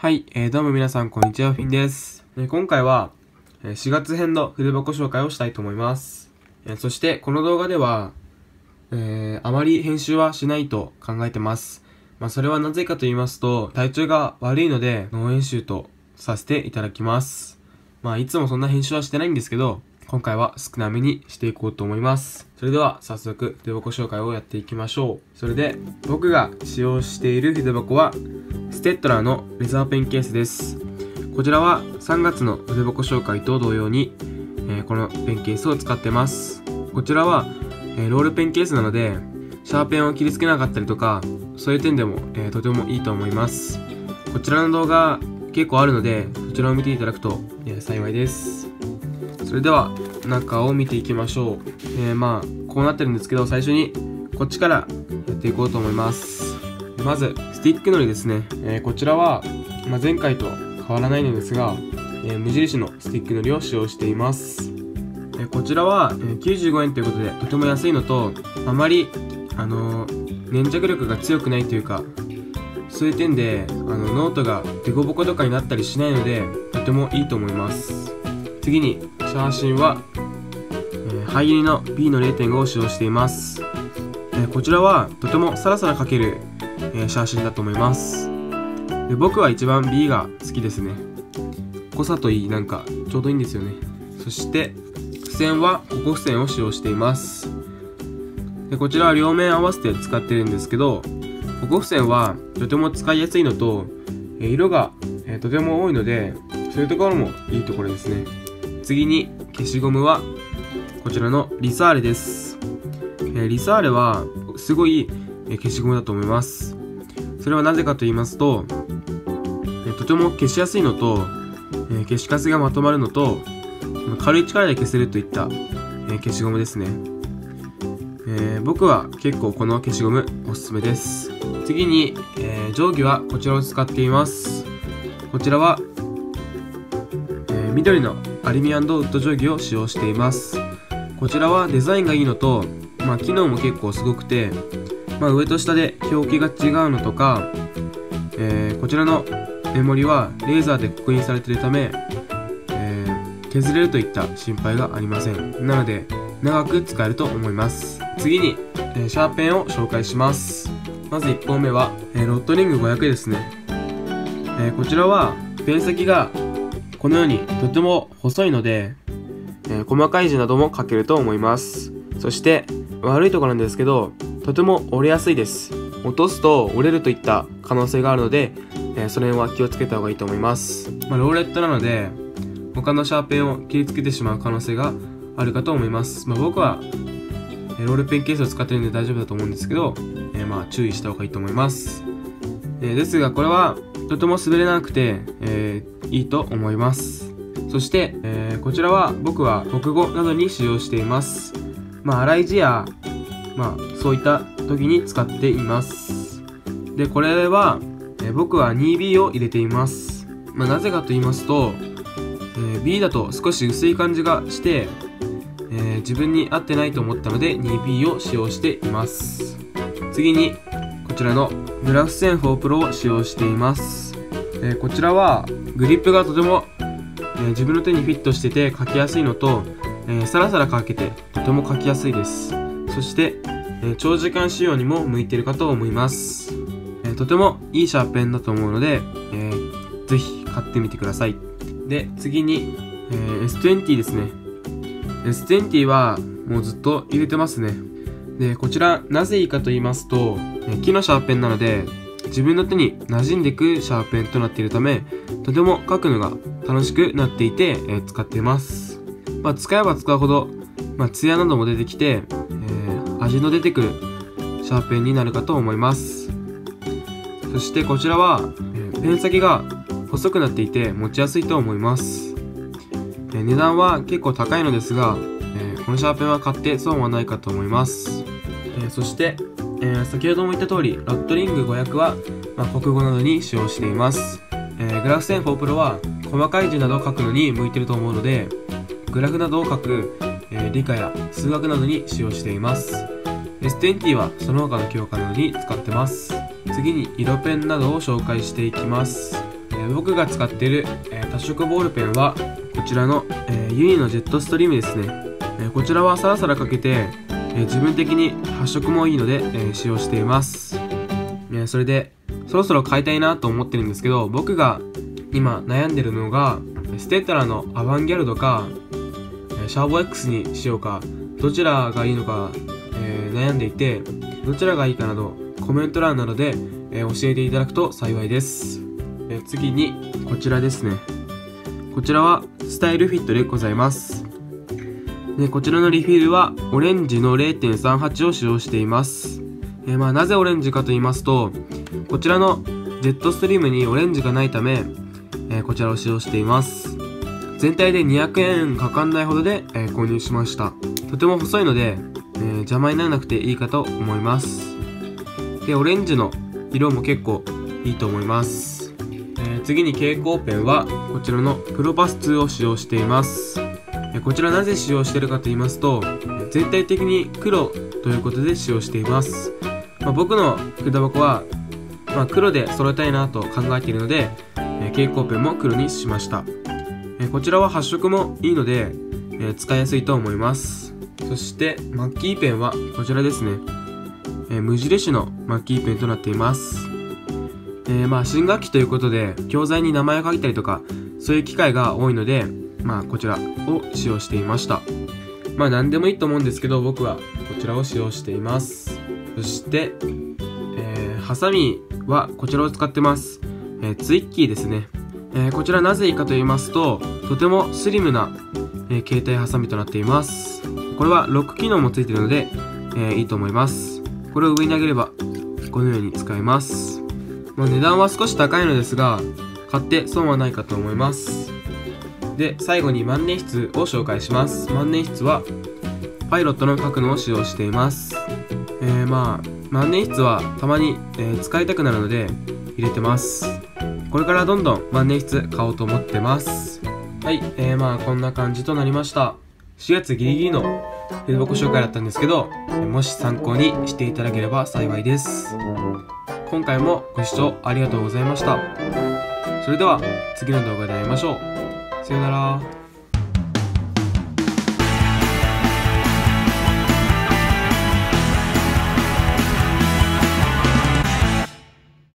はい、どうも皆さんこんにちは、フィンです。今回は4月編の筆箱紹介をしたいと思います。そしてこの動画では、あまり編集はしないと考えてます。それはなぜかと言いますと、体調が悪いのでノー編集とさせていただきます。いつもそんな編集はしてないんですけど、今回は少なめにしていこうと思います。それでは早速筆箱紹介をやっていきましょう。それで僕が使用している筆箱はステッドラーのレザーペンケースです。こちらは3月の筆箱紹介と同様に、このペンケースを使ってます。こちらは、ロールペンケースなのでシャーペンを切りつけなかったりとか、そういう点でも、とてもいいと思います。こちらの動画結構あるので、そちらを見ていただくと、幸いです。それでは中を見ていきましょう。こうなってるんですけど、最初にこっちからやっていこうと思います。まずスティックのりですね。こちらは、前回と変わらないのですが、無印のスティックのりを使用しています。こちらは、95円ということでとても安いのと、あまり粘着力が強くないというか、そういう点でノートがデコボコとかになったりしないのでとてもいいと思います。次にシャーシンは、ハイギリの B の 0.5 を使用しています。こちらはとてもサラサラ描ける、シャーシンだと思います。で、僕は一番 B が好きですね。濃さといい、ちょうどいいんですよね。そして付箋は5個付箋を使用しています。で、こちらは両面合わせて使ってるんですけど、5個付箋はとても使いやすいのと、色が、とても多いので、そういうところもいいところですね。次に消しゴムはこちらのリサーレです。リサーレはすごい消しゴムだと思います。それはなぜかと言いますと、とても消しやすいのと、消しカスがまとまるのと、軽い力で消せるといった消しゴムですね。僕は結構この消しゴムおすすめです。次に、定規はこちらを使っています。こちらは、緑のアルミ&ウッド定規を使用しています。こちらはデザインがいいのと、機能も結構すごくて、上と下で表記が違うのとか、こちらのメモリはレーザーで刻印されているため、削れるといった心配がありません。なので長く使えると思います。次に、シャーペンを紹介します。まず1本目は、ロットリング500ですね。こちらはペン先がこのようにとても細いので、細かい字なども書けると思います。そして悪いところなんですけど、とても折れやすいです。落とすと折れるといった可能性があるので、その辺は気をつけた方がいいと思います。ローレットなので他のシャーペンを切りつけてしまう可能性があるかと思います。僕はロールペンケースを使っているので大丈夫だと思うんですけど、注意した方がいいと思います。ですがこれはとても滑れなくて、いいと思います。そして、こちらは僕は国語などに使用しています。粗い字や、そういった時に使っています。で、これは、僕は 2B を入れています。なぜかと言いますと、B だと少し薄い感じがして、自分に合ってないと思ったので 2B を使用しています。次にこちらのグラフ線4 Pro を使用しています。こちらはグリップがとても、自分の手にフィットしてて書きやすいのと、サラサラ書けてとても書きやすいです。そして、長時間使用にも向いているかと思います。とてもいいシャーペンだと思うので、ぜひ買ってみてください。で、次に、S20 ですね。S20 はもうずっと入れてますね。で、こちらなぜいいかと言いますと、木のシャーペンなので自分の手に馴染んでいくシャーペンとなっているため、とても書くのが楽しくなっていて、使っています。使えば使うほど、ツヤなども出てきて、味の出てくるシャーペンになるかと思います。そしてこちらは、ペン先が細くなっていて持ちやすいと思います。値段は結構高いのですが、このシャーペンは買って損はないかと思います。そして、先ほども言った通り、ロットリング500は、国語などに使用しています。グラフ線4 Pro は細かい字などを書くのに向いていると思うので、グラフなどを書く、理科や数学などに使用しています。S20 はその他の教科などに使ってます。次に色ペンなどを紹介していきます。 僕が使っている、多色ボールペンはこちらの、ユニのジェットストリームですね。こちらはサラサラかけて、自分的に発色もいいので、使用しています。それでそろそろ買いたいなと思ってるんですけど、僕が今悩んでるのがステテラのアバンギャルドかシャーボ X にしようか、どちらがいいのか、悩んでいて、どちらがいいかなどコメント欄などで、教えていただくと幸いです。次にこちらですね。こちらはスタイルフィットでございます。でこちらのリフィルはオレンジの 0.38 を使用しています。なぜオレンジかと言いますと、こちらのジェットストリームにオレンジがないため、こちらを使用しています。全体で200円かかんないほどで、購入しました。とても細いので、邪魔にならなくていいかと思います。でオレンジの色も結構いいと思います。次に蛍光ペンはこちらのプロパス2を使用しています。こちらなぜ使用しているかと言いますと、全体的に黒ということで使用しています。僕の筆箱は、黒で揃えたいなと考えているので、蛍光ペンも黒にしました。こちらは発色もいいので、使いやすいと思います。そしてマッキーペンはこちらですね。無印のマッキーペンとなっています。新学期ということで教材に名前を書いたりとかそういう機会が多いので、こちらを使用していました。何でもいいと思うんですけど、僕はこちらを使用しています。そして、ハサミはこちらを使ってます。ツイッキーですね。こちらなぜいいかと言いますと、とてもスリムな、携帯ハサミとなっています。これはロック機能もついているので、いいと思います。これを上に上げればこのように使えます。値段は少し高いのですが、買って損はないかと思います。で最後に万年筆を紹介します。万年筆はパイロットの角のを使用しています。万年筆はたまに、使いたくなるので入れてます。これからどんどん万年筆買おうと思ってます。はい、こんな感じとなりました。4月ギリギリの筆箱紹介だったんですけど、もし参考にしていただければ幸いです。今回もご視聴ありがとうございました。それでは次の動画で会いましょう。さよなら。